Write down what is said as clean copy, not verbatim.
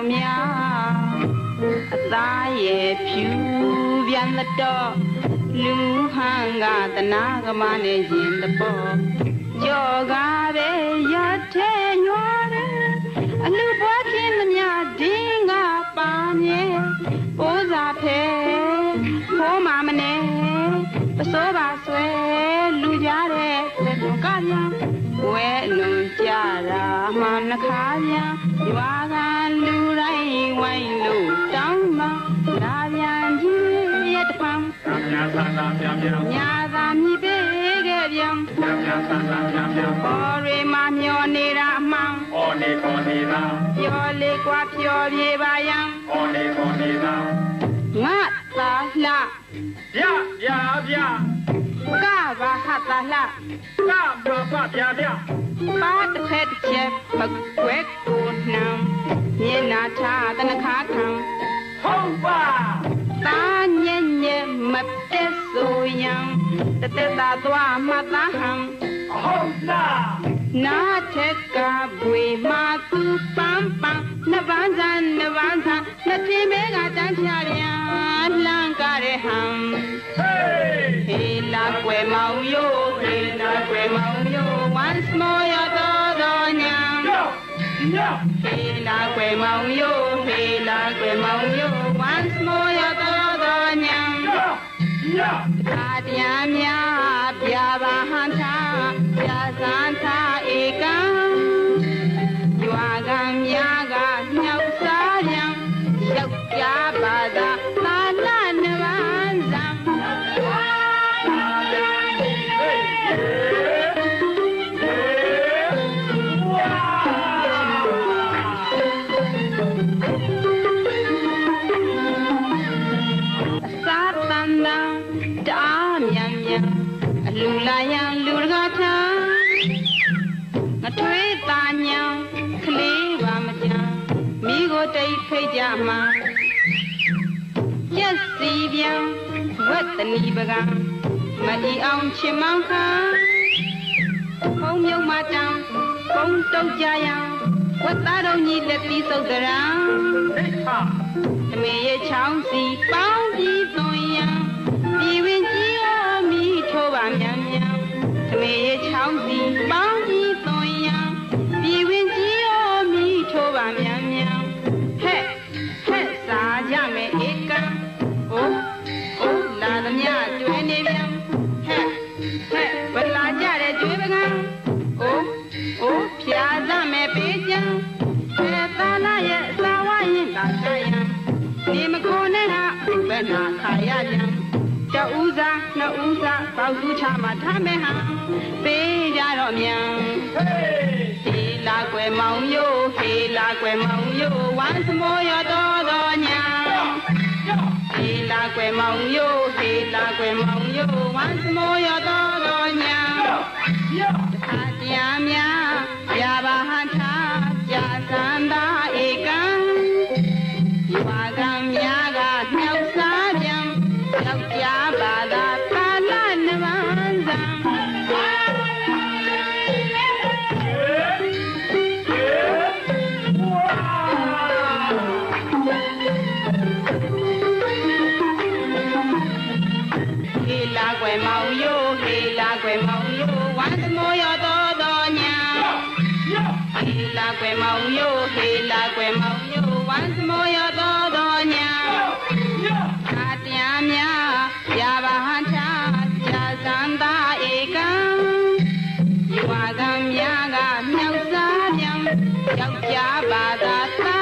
မြအသားရဲ့ဖြူပြန်တော့လူဟန်ကတနာကမနဲ့ရင်တပေါ်ကြော်ကားပဲရထဲညွားတယ်အလူပွားခြင်းမများဒင်းကပါမြဲပိုးစာဖဲဖိုးမမနဲ့ပစိုးပါဆွဲလူကြတဲ့လက်တော်ကပြန်ဝဲလွန်ကြတာမှနှခါပြန်ရွာကလူတိုင်းဝိုင်းလို့တောင်းမှလာပြန်ကြီးရဲ့တပံညာသာမြည်ပေးခဲ့ပြန်ပေါ်ရီမမျောနေတာအမှန်ပြောလေကွာပြောပြေပါယံငါသာလှဗျကဘာဟာသာလှကဘာဗျပါတစ်ဖက်တစ်ချက်မကွဲကိုနှံမျက်နာထားတနခါခံဟုတ်ပါတာညံ့ညံ့မတက်ဆိုရန်တသက်သာသွားမှသာဟံဟုတ်လားနာထက်ကဘွေမာသူပန်းပန်းနဗန်းစံနှစ်ထင်းမဲကတန်းဖြာပြန်လှမ်းကြတဲ့ဟံဟေးလာကွယ်မောင်ယို once more ရတော့ညံဟေးလာကွယ်မောင်ယို once more ရတော့ညံအာတရားများပြပါဟန်ထားပြစမ်းထားဧကံရွာကများကမြောက်စားပြန်ယောက်ျားပါသာသာလနဗန်းစံလူလာရန်လူတကားထားငထွေးตาညံကလေးပါမကြမိကိုတိတ်ဖိတ်ကြမှာရက်စီပြန်ဝတ်တနီပကံမအီအောင်ချင်မောင်းခါဘုံမြုံမတံဘုံတုတ်ကြရန်ဝတ်သားတော်ကြီးလက်ပြီးစုပ်တရံဟိခါအမေရဲ့ချောင်းစီပေါင်းပြီးသွန်ရန်ပြည်ဝင်ကြီးတော်မိထိုးပါမြန်အမေရဲ့ချောင်းစီပေါင်းကြီးသွန်ရန်ပြည်ဝင်ကြီးတော်မိထိုးပါမြန်ဟဲ့စားကြမယ်ဧကံအိုးလာသမျှကျွေးနေပြန်ဟဲ့ဗလာကြတဲ့ကျွေးပကံအိုးဖြာသမယ်ပေးကြံသာလာရဲ့သာဝရင်လာကြရန်ဒီမခေါ်နဲ့ဟာဘယ်နာခါရကြံတဦးစားနှစ်ဦးစားပေါက်စုချမှာထားမယ်ဟာပေးကြတော့မြန်ဟေးလာကွယ်မောင်ယိုဝမ်းစမိုးရတော့ညာဟေးလာကွယ်မောင်ယိုဝမ်းစမိုးရတော့ညာအာတရားများရပါဟန်ထားကြာစန္ဒာဧကံရွာကများကမြောက်စားပြန်ယောက်ျားပါသာသာလနဗန်းစံဟေးလာကွယ်မောင်ယိုဝမ်းစမိုးရတော့ညာဟေးလာကွယ်မောင်ယိုဝမ်းစမိုးရတော့ညာအာတရားများရပါဟန်ထားကြာစန္ဒာဧကံရွာကများကမြောက်စားပြန်ယောက်ျားပါသာသာ